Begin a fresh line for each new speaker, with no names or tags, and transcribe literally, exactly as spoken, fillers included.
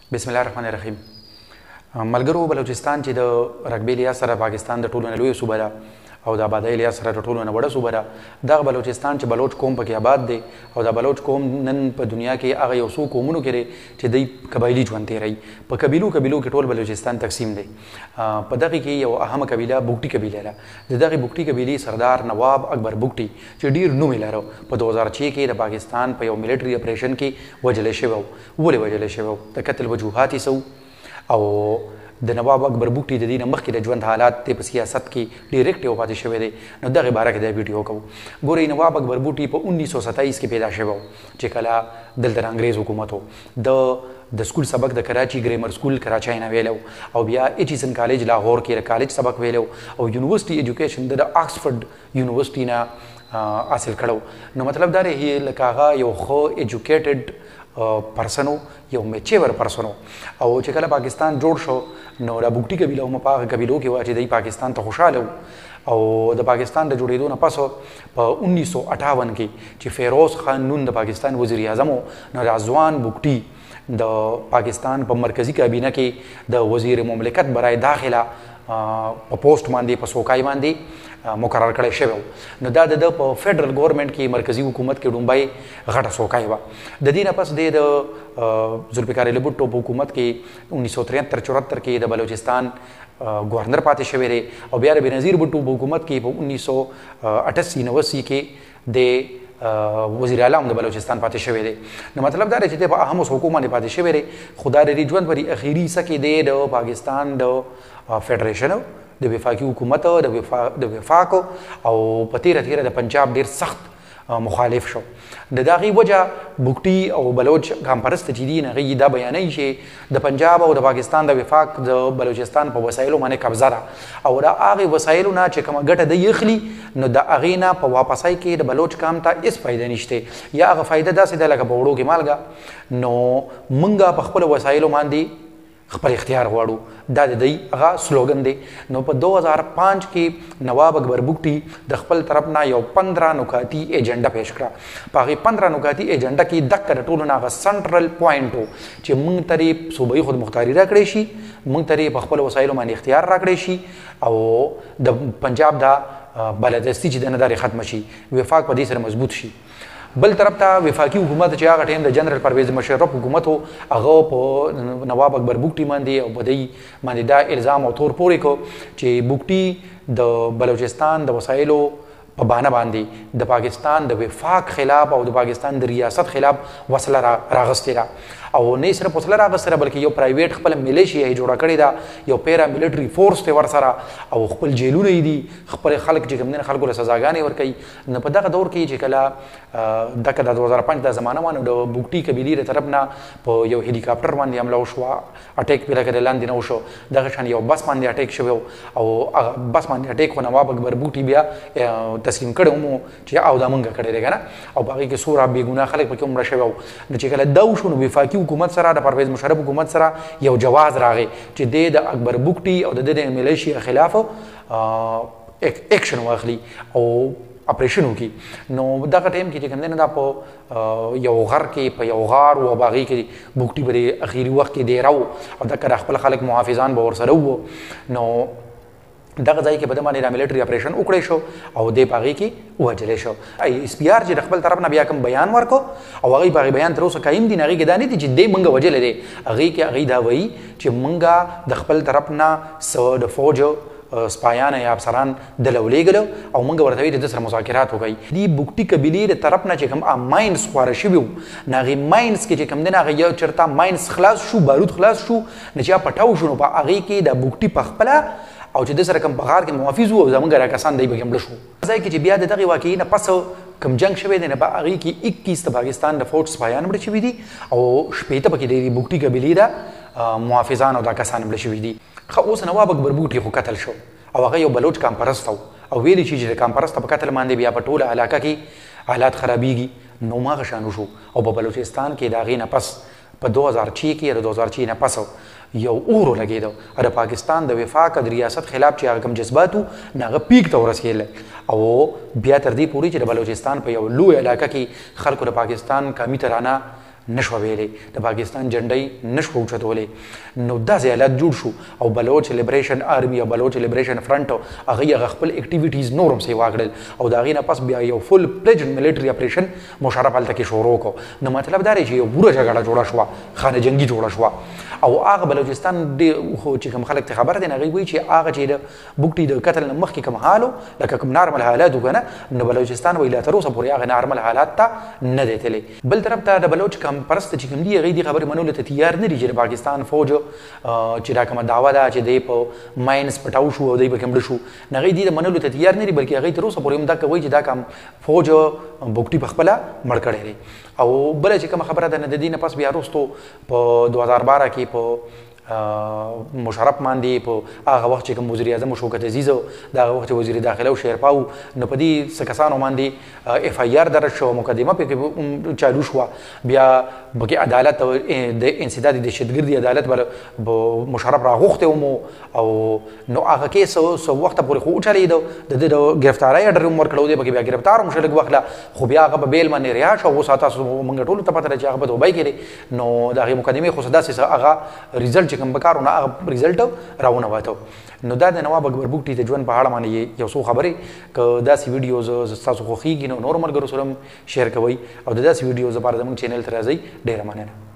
بسم الله الرحمن الرحیم. ملګرو، بلوچستان چې د رګبي لیاس سره پاکستان د ټولو نه لویه صوبه ده او د آبادۍ لیاس سره د ټولو نه وړه صوبه ده. دغه بلوچستان چې بلوچ قوم پکې آباد دی او دا بلوچ قوم نن په دنیا کې هغه یو څو قومونو کې دی چې دوی قبایلي ژوند تېروي. په قبیلو قبیلو کې ټول بلوچستان تقسیم دی. په دغې کې یو اهمه قبیله بوګټي قبیله ده. د دغې بوګټي قبیلې سردار نواب اکبر بوګټي چې ډېر نوم یې لرو په دو هزار چھ کې د پاکستان په یو ملیټري اپریشن کې وژلی شوی و. ولې وژلی شوی و؟ د قتل وجوهات یې څه او د نواب اکبر بوګټي د دې نه مخکې د ژوند حالات دی په سیاست کې ډیرکټ یو پاتې شوی دی. نو دغې باره کې دا ویډیو کوو. ګورئ، نواب اکبر بوګټي په انیس سو ستایس کې پیدا شوی و چې کله دلته د انګریز حکومت و. د د سکول سبق د کراچي ګریمر سکول کراچۍ نه ویلی او بیا ایچیسن کالج لاهور کې د کالج سبق ویلی او یونیورسټي ایجوکیشن د آکسفورډ یونیورسټي نه حاصل کړی. نو مطلب دا دی لکه هغه یو ښه ایجوکیټډ پرسن یو میچور پرسن او چې کله پاکستان جوړ شو نو د بوګټي قبیله هم په هغه قبیلو کې وه چې دوی پاکستان ته خوشحاله وو. او د پاکستان د جوړېدو نه پس په انیس سو اټاون کې چې فیروز خان نون د پاکستان وزیر اعظم و، نو د ځوان بوګټي د پاکستان په مرکزی کابینه کې د وزیر مملکت برای داخله په پوسټ باندې په څوکۍ باندې مقرر کړی شوی و. نو دا د په فیډرل ګورنمنټ کې مرکزي حکومت کې ډومبی غټه څوکۍ وه. د دې نه پس دی د ذوالفقار علي بھټو په حکومت کې انیس سو ترهتر چورهتر کې د بلوچستان گورنر پاتې شوی دی او بیا د بېنظیر بھټو په حکومت کې په انیس سو اټسي نوسي کې د وزیر اعلی هم د بلوچستان پاتې شوی دی. نو مطلب دا دی چې دی په اهمو څوکو باندې پاتې شوی دی. خو دا د دې ژوند په اخري حصه کې دی د پاکستان د فیډریشن د وفاقي حکومت د وفاق او په تیره تیره د پنجاب ډېر سخت مخالف شو. د دغې وجه بوګټي او بلوچ قامپرسته چې دي هغوی دا بیانوي چې د پنجاب او د پاکستان د وفاق د بلوچستان په وسایلو باندې قبضه ده او د هغې وسایلو نه چې کومه ګټه دی اخلي نو د هغې نه په واپسۍ کې د بلوچ قام ته هېڅ فایده نشته. یا هغه فایده داسې ده لکه په وړو کې مالګه. نو موږ په خپلو وسایلو باندې خپل اختیار غواړو. دا د دوی هغه سلوګن دی. نو په دو هزار پانچ کې نواب اکبر بوګټي د خپل طرف نه یو پندره نکاتي ایجنډه پیش کړه. په هغې پندره نکاتي ایجنډه کې دقه د ټولو نه هغه سنټرل پوینټ و چې موږ ته یې صوبایي خودمختاري راکړی شي، موږ ته یې په خپلو وسایلو باندې اختیار راکړی شي او د پنجاب دا بالادستي چې دی نه دا ختمه شي، وفاق په دې سره مضبوط شي. بل طرف ته وفاقي حکومت چې هغه ټایم د جنرال پرویز مشرف حکومت و هغه په نواب اکبر بوګټي باندې او په دوی باندې دا الزام او تور پورې کو چې بوګټي د بلوچستان د وسایلو په بانه باندې د پاکستان د وفاق خلاف او د پاکستان د ریاست خلاف وسله راغستې ده او نه صرف وسله راغستې ده بلکې یو پرایویټ خپل ملیشیا یې جوړه کړې ده، یو پیرا ملیټري فورس دی ورسره او خپل جیلونه یې دي، خپل خلک چې کوم دي خلکو له سزاګانې ورکوي. نو په دغه دور کې چې کله دغه د دو هزار پنځ دا زمانه وه نو د بوګټي قبیلې د طرف نه په یو هلیکاپټر باندې حمله وشوه، اټیک پرې لکه د لاندې نه وشو. دغه شان یو بس باندې اټیک شوی او هغه بس باندې اټیک خو نواب اکبر بوګټي بیا تسلیم کړی ومو چې او دا مونږ کړی دی که نه او په هغې کې څومره بېګناه خلک پکې مړه شوي وو. نو چې کله دا وشو نو وفاقي حکومت سره د پرویز مشرف حکومت سره یو جواز راغی چې دی د اکبر بوګټي او د ده د ملیشیا خلاف اکشن واخلي او اپریشن وکړي. نو دغه ټایم کې چې کوم دی نه دا په یو غر کې په یو غار و په هغې کې بوګټي په دې اخري وخت کې دیره و او دغه د خپل خلک محافظان به ورسره وو. نو دغه ځای کې به د باندې دا ملیټري اپریشن وکړی شو او دی په هغې کې ووژلی شو. اس پي آر چې د خپل طرف نه بیا کوم بیان ورکړو او هغوی په هغې بیان تر اوسه قایم دي، هغې کې دا نه دي چې دی موږ وژلی دی. هغې کې هغوی دا وایي چې موږ د خپل طرف نه څه د فوج سپایان یا افسران دله ولېږلو او موږ ورته وایي د ده سره مذاکرات وکړئ. دې بوګټي قبیلې د طرف نه چې کوم ماینس خواره شوي وو نو هغې ماینس کې چې کوم دی نه هغه یو چېرته ماینس خلاص شو، بارود خلاص شو، نو چې هغه پټاو شو نو په هغې کې د بوګټي پخپله او چې د سره کوم په غار کې محافظ وو او زموږ را کسان دی پکې مړه شو. ځای کې چې بیا د دغې واقعي نه پس کوم جنګ شوی دی نه په هغې کې اکیس د پاکستان د فوج سپایان مړه شوي دي او شپېته پکې د بوګټي قبیلې ده محافظان او دا کسان مړه شوي دي. ښه اوس نواب اکبر بوګټي خو قتل شو او هغه یو بلوچ کامپرست و او ویلي چې د کامپرسته په قتل باندې بیا په ټوله علاقه کې حالات خرابېږي. نو هماغه شان وشو او په بلوچستان کې د هغې نه پس په دو هزار چھ کې د دو هزار چھ نه پس یو اورو لګېدو د پاکستان د وفاق د ریاست خلاف چې هغه کوم جذبات وو نو هغه پیک ته ورسېدل او بیا تر دې پورې چې د بلوچستان په یو لوی علاقه کې خلکو د پاکستان قومي ترانه نشو ویلې د پاکستان جنډۍ نشو اوچتولی نو داسې حالت جوړ شو او بلوچ لیبریشن آرمي او بلوچ لیبریشن فرنټ هغوی هغه خپل اکټیویټیز نور هم سیوا کړل او د هغې نه پس بیا یو فل پلیجډ ملیټري اپریشن مشرف هلته کې شروع کړو نو مطلب دا دی چې یو بوره جګړه جوړه شوه خانه جنګي جوړه شوه او هغه بلوچستان خو چې کوم خلک ته خبره دی هغوی وایي چې هغه چې د بوکټي د قتل نه مخکې کوم حال لکه کوم نارمل حالات و که نه نو بلوچستان وایي لا تر اوسه پورې هغه نارمل حالات ته نه دی تللی بل طرف ته د بلوچ کم پرست چې کوم دي هغوی دې خبرې منلو ته تیار نه دي چې د پاکستان فوج چې دا کومه دعوه ده چې دی په ماینس پټاو شو او دی پکې مړه شو نو هغوی دې د منلو ته تیار نه دي بلکې هغوی تر اوسه پورې هم دا کوي چې دا کوم فوج بوکټي په خپله مړ کړی دی او بله چې کومه خبره ده نه د دې نه پس بیا وروستو په دوه هزار باره کې په مشرف باندې په هغه وخت چې کوم وزیر اعظم شوکت عزیز د هغه وخت وزیر داخله او شیرپا و نو په دې څه کسانو باندې اف آی آر درج شوه مقدمه پکې چالو شوه بیا پکې عدالت د انسداد دهشتګردي عدالت به مشرف راغوښتی ومو او نو هغه کیس څه وخته پورې خو وچلېده د ده د ګرفتارۍ اډر هم ورکړی دی پکې بیا ګرفتار هم شو لږ وخت له خو بیا هغه په بیل باندې رها شو اوس تاسو موږ ټولو ته پته ده چې هغه په دوبۍ کې دی نو د هغې مقدمې خو څه داسې هغه ریزلټ چې کوم بکارو نه هغه ریزلټ راونه واته نو دا د نواب اکبر بوکټي د ژوند په اړه باندې یو څو خبرې که داسې ویډیوز ستاسو خوښېږي نو نورو ملګرو سره هم شیر کوئ او د داسې ویډیوز لپاره زموږ چینل ته راځئ ډېره مننه